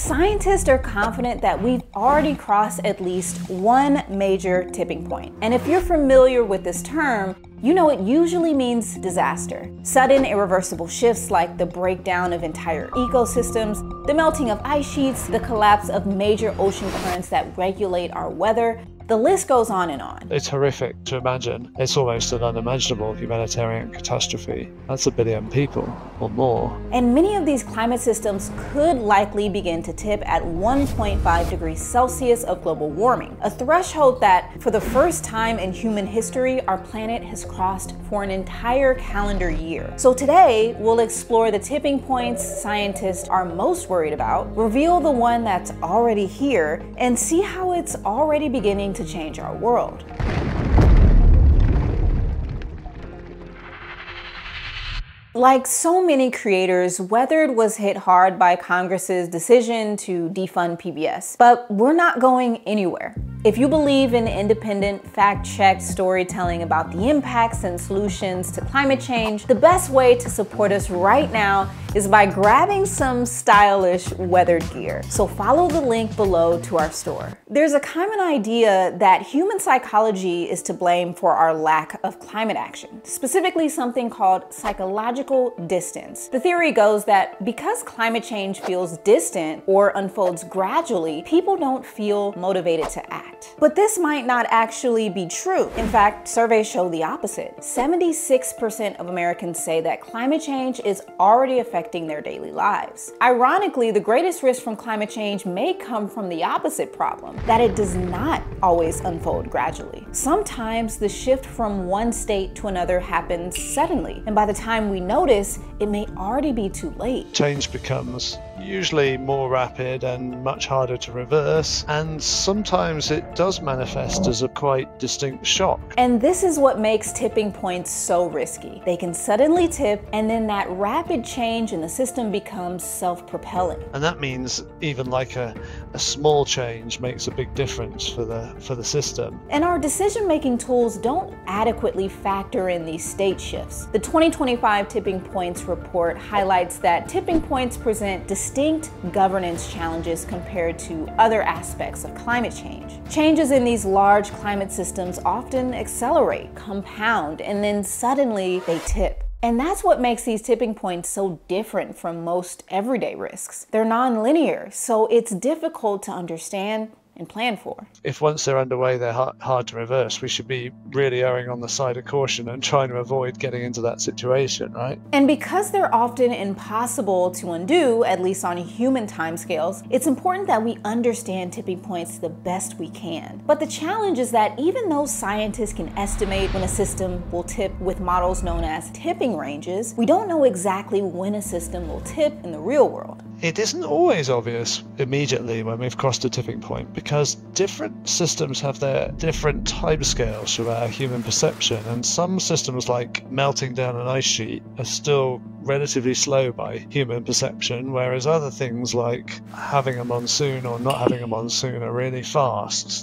scientists are confident that we've already crossed at least one major tipping point. And if you're familiar with this term, you know it usually means disaster. Sudden irreversible shifts like the breakdown of entire ecosystems, the melting of ice sheets, the collapse of major ocean currents that regulate our weather. The list goes on and on. It's horrific to imagine. It's almost an unimaginable humanitarian catastrophe. That's 1 billion people or more. And many of these climate systems could likely begin to tip at 1.5 degrees Celsius of global warming, a threshold that, for the first time in human history, our planet has crossed for an entire calendar year. So today, we'll explore the tipping points scientists are most worried about, reveal the one that's already here, and see how it's already beginning to change our world. Like so many creators, Weathered was hit hard by Congress's decision to defund PBS. But we're not going anywhere. If you believe in independent, fact-checked storytelling about the impacts and solutions to climate change, the best way to support us right now is by grabbing some stylish Weathered gear. So follow the link below to our store. There's a common idea that human psychology is to blame for our lack of climate action, specifically something called psychological distance. The theory goes that because climate change feels distant or unfolds gradually, people don't feel motivated to act. But this might not actually be true. In fact, surveys show the opposite. 76% of Americans say that climate change is already affecting their daily lives. Ironically, the greatest risk from climate change may come from the opposite problem, that it does not always unfold gradually. Sometimes the shift from one state to another happens suddenly, and by the time we notice, it may already be too late. Change becomes usually more rapid and much harder to reverse, and sometimes it does manifest as a quite distinct shock. And this is what makes tipping points so risky. They can suddenly tip, and then that rapid change in the system becomes self-propelling. And that means even like a small change makes a big difference for the system. And our decision-making tools don't adequately factor in these state shifts. The 2025 Tipping Points report highlights that tipping points present distinct governance challenges compared to other aspects of climate change. Changes in these large climate systems often accelerate, compound, and then suddenly they tip. And that's what makes these tipping points so different from most everyday risks. They're non-linear, so it's difficult to understand and plan for. If once they're underway, they're hard to reverse. We should be really erring on the side of caution and trying to avoid getting into that situation, right? And because they're often impossible to undo, at least on human timescales, it's important that we understand tipping points the best we can. But the challenge is that even though scientists can estimate when a system will tip with models known as tipping ranges, we don't know exactly when a system will tip in the real world. It isn't always obvious immediately when we've crossed a tipping point, because different systems have their different timescales for our human perception, and some systems, like melting down an ice sheet, are still relatively slow by human perception, whereas other things like having a monsoon or not having a monsoon are really fast.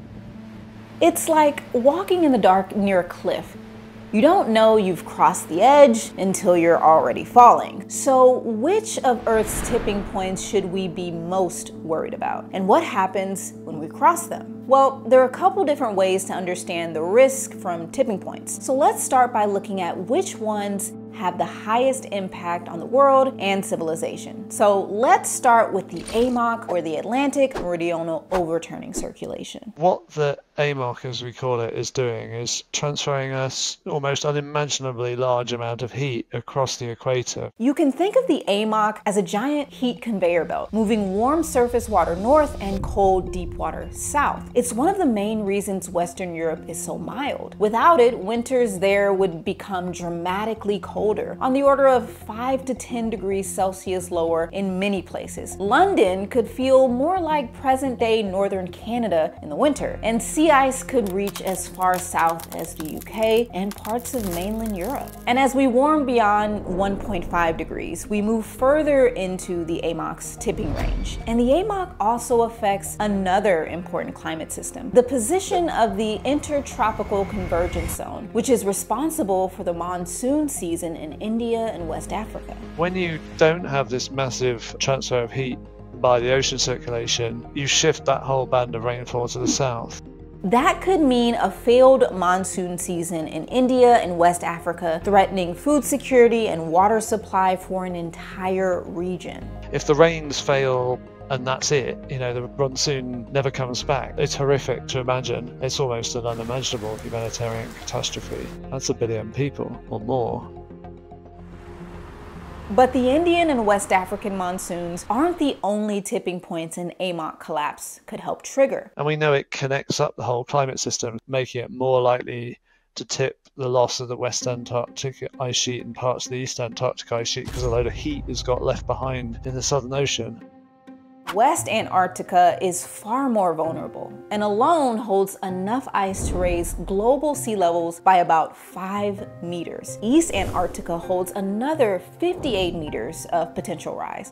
It's like walking in the dark near a cliff. You don't know you've crossed the edge until you're already falling. So which of Earth's tipping points should we be most worried about? And what happens when we cross them? Well, there are a couple different ways to understand the risk from tipping points. So let's start by looking at which ones have the highest impact on the world and civilization. So let's start with the AMOC, or the Atlantic Meridional Overturning Circulation. What the AMOC, as we call it, is doing is transferring us almost unimaginably large amount of heat across the equator. You can think of the AMOC as a giant heat conveyor belt, moving warm surface water north and cold deep water south. It's one of the main reasons Western Europe is so mild. Without it, winters there would become dramatically colder, on the order of 5 to 10 degrees Celsius lower in many places. London could feel more like present-day northern Canada in the winter, and sea ice could reach as far south as the UK and parts of mainland Europe. And as we warm beyond 1.5 degrees, we move further into the AMOC's tipping range. And the AMOC also affects another important climate system, the position of the Intertropical Convergence Zone, which is responsible for the monsoon season in India and West Africa. When you don't have this massive transfer of heat by the ocean circulation, you shift that whole band of rainfall to the south. That could mean a failed monsoon season in India and West Africa, threatening food security and water supply for an entire region. If the rains fail and that's it, the monsoon never comes back, it's horrific to imagine. It's almost an unimaginable humanitarian catastrophe. That's 1 billion people or more. But the Indian and West African monsoons aren't the only tipping points an AMOC collapse could help trigger. And we know it connects up the whole climate system, making it more likely to tip the loss of the West Antarctic ice sheet and parts of the East Antarctic ice sheet because a load of heat has got left behind in the Southern Ocean. West Antarctica is far more vulnerable and alone holds enough ice to raise global sea levels by about 5 meters. East Antarctica holds another 58 meters of potential rise.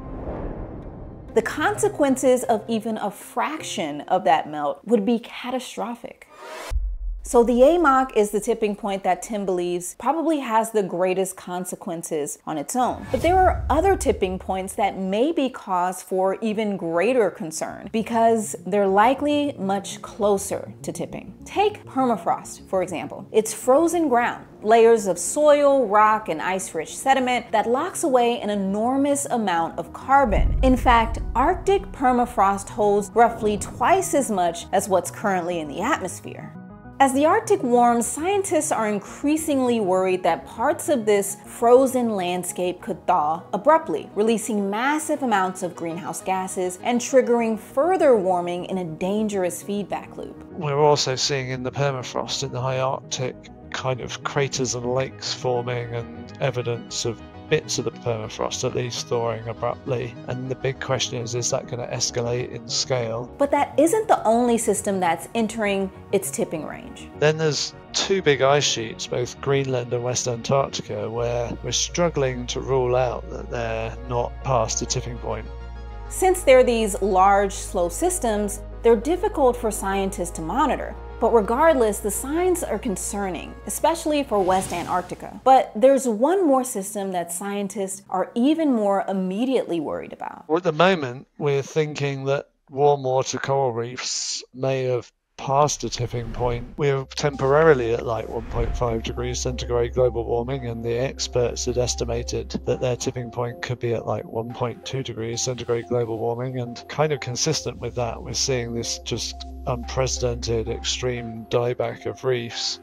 The consequences of even a fraction of that melt would be catastrophic. So the AMOC is the tipping point that Tim believes probably has the greatest consequences on its own. But there are other tipping points that may be cause for even greater concern because they're likely much closer to tipping. Take permafrost, for example. It's frozen ground, layers of soil, rock, and ice-rich sediment that locks away an enormous amount of carbon. In fact, Arctic permafrost holds roughly twice as much as what's currently in the atmosphere. As the Arctic warms, scientists are increasingly worried that parts of this frozen landscape could thaw abruptly, releasing massive amounts of greenhouse gases and triggering further warming in a dangerous feedback loop. We're also seeing in the permafrost in the high Arctic kind of craters and lakes forming and evidence of bits of the permafrost at least thawing abruptly. And the big question is that going to escalate in scale? But that isn't the only system that's entering its tipping range. Then there's 2 big ice sheets, both Greenland and West Antarctica, where we're struggling to rule out that they're not past the tipping point. Since they're these large, slow systems, they're difficult for scientists to monitor. But regardless, the signs are concerning, especially for West Antarctica. But there's one more system that scientists are even more immediately worried about. Well, at the moment, we're thinking that warm water coral reefs may have past a tipping point. We're temporarily at like 1.5 degrees centigrade global warming, and the experts had estimated that their tipping point could be at like 1.2 degrees centigrade global warming. And kind of consistent with that, we're seeing this just unprecedented extreme dieback of reefs.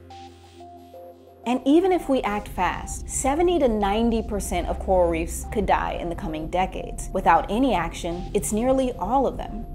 And even if we act fast, 70 to 90% of coral reefs could die in the coming decades. Without any action, it's nearly all of them.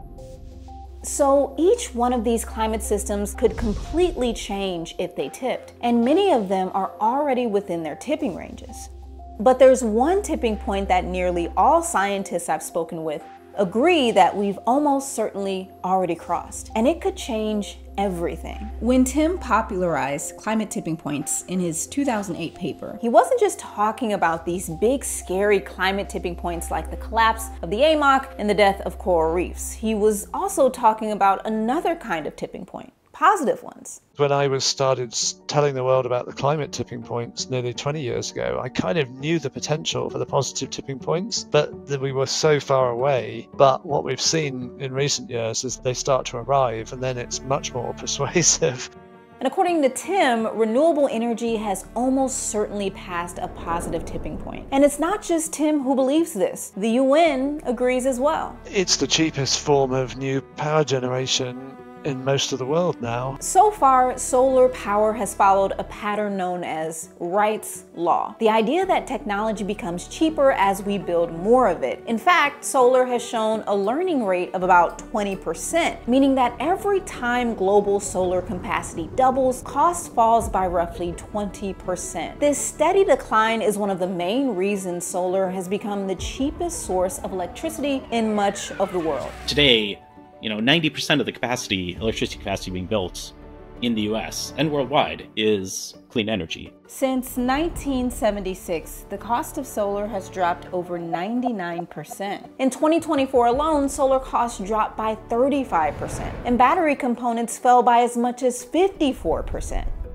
So each one of these climate systems could completely change if they tipped, and many of them are already within their tipping ranges. But there's one tipping point that nearly all scientists I've spoken with agree that we've almost certainly already crossed, and it could change everything. When Tim popularized climate tipping points in his 2008 paper, he wasn't just talking about these big, scary climate tipping points like the collapse of the AMOC and the death of coral reefs. He was also talking about another kind of tipping point, positive ones. When I started telling the world about the climate tipping points nearly 20 years ago, I kind of knew the potential for the positive tipping points, but we were so far away. But what we've seen in recent years is they start to arrive, and then it's much more persuasive. And according to Tim, renewable energy has almost certainly passed a positive tipping point. And it's not just Tim who believes this. The UN agrees as well. It's the cheapest form of new power generation in most of the world now. So far, solar power has followed a pattern known as Wright's Law, the idea that technology becomes cheaper as we build more of it. In fact, solar has shown a learning rate of about 20%, meaning that every time global solar capacity doubles, cost falls by roughly 20%. This steady decline is one of the main reasons solar has become the cheapest source of electricity in much of the world. Today, 90% of the electricity capacity being built in the US and worldwide is clean energy. Since 1976, the cost of solar has dropped over 99%. In 2024 alone, solar costs dropped by 35%, and battery components fell by as much as 54%.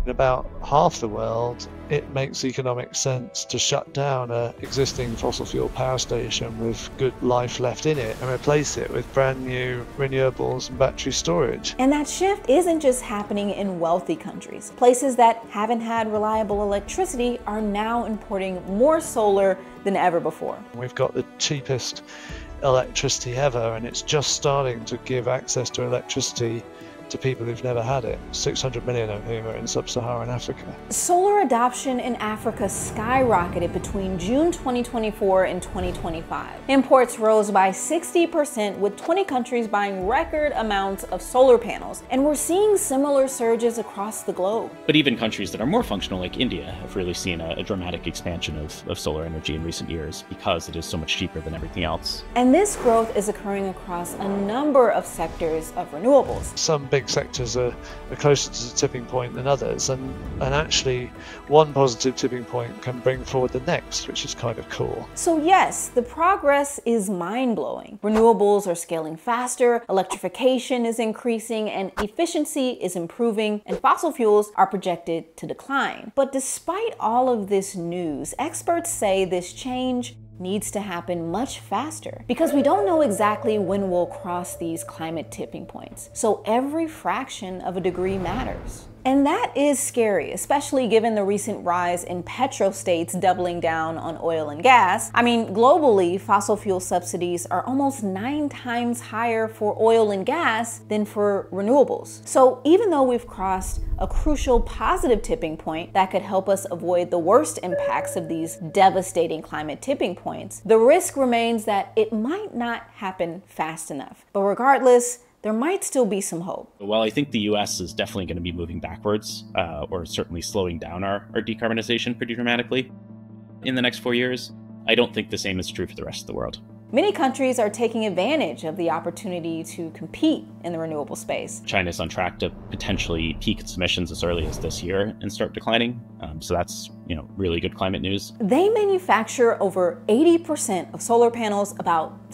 In about half the world, it makes economic sense to shut down an existing fossil fuel power station with good life left in it and replace it with brand new renewables and battery storage. And that shift isn't just happening in wealthy countries. Places that haven't had reliable electricity are now importing more solar than ever before. We've got the cheapest electricity ever, and it's just starting to give access to electricity to people who've never had it, 600 million of whom are in sub-Saharan Africa. Solar adoption in Africa skyrocketed between June 2024 and 2025. Imports rose by 60%, with 20 countries buying record amounts of solar panels, and we're seeing similar surges across the globe. But even countries that are more functional, like India, have really seen a dramatic expansion of solar energy in recent years because it is so much cheaper than everything else. And this growth is occurring across a number of sectors of renewables. Some big sectors are closer to the tipping point than others, and actually one positive tipping point can bring forward the next, which is kind of cool. So yes, the progress is mind-blowing. Renewables are scaling faster, electrification is increasing, and efficiency is improving, and fossil fuels are projected to decline. But despite all of this news, experts say this change needs to happen much faster because we don't know exactly when we'll cross these climate tipping points. So every fraction of a degree matters. And that is scary, especially given the recent rise in petrostates doubling down on oil and gas. I mean, globally, fossil fuel subsidies are almost 9 times higher for oil and gas than for renewables. So even though we've crossed a crucial positive tipping point that could help us avoid the worst impacts of these devastating climate tipping points, the risk remains that it might not happen fast enough. But regardless, there might still be some hope. While I think the US is definitely going to be moving backwards, or certainly slowing down our decarbonization pretty dramatically in the next 4 years, I don't think the same is true for the rest of the world. Many countries are taking advantage of the opportunity to compete in the renewable space. China's on track to potentially peak its emissions as early as this year and start declining. So that's, really good climate news. They manufacture over 80% of solar panels, about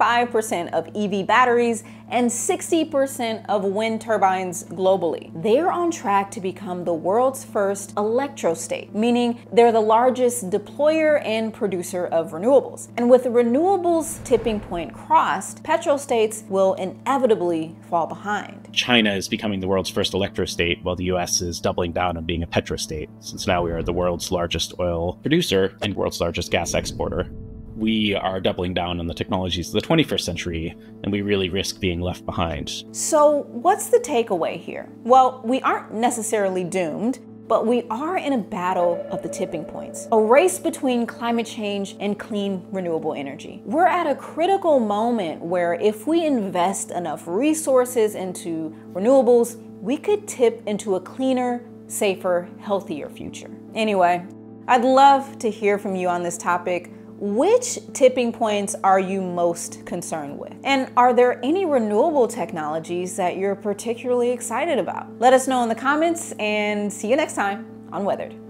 75% of EV batteries, and 60% of wind turbines globally. They're on track to become the world's first electrostate, meaning they're the largest deployer and producer of renewables. And with the renewables tipping point crossed, petrostates will inevitably fall behind. China is becoming the world's first electrostate, while the US is doubling down on being a petrostate, since now we are the world's largest oil producer and world's largest gas exporter. We are doubling down on the technologies of the 21st century, and we really risk being left behind. So what's the takeaway here? Well, we aren't necessarily doomed, but we are in a battle of the tipping points, a race between climate change and clean renewable energy. We're at a critical moment where if we invest enough resources into renewables, we could tip into a cleaner, safer, healthier future. Anyway, I'd love to hear from you on this topic. Which tipping points are you most concerned with? And are there any renewable technologies that you're particularly excited about? Let us know in the comments, and see you next time on Weathered.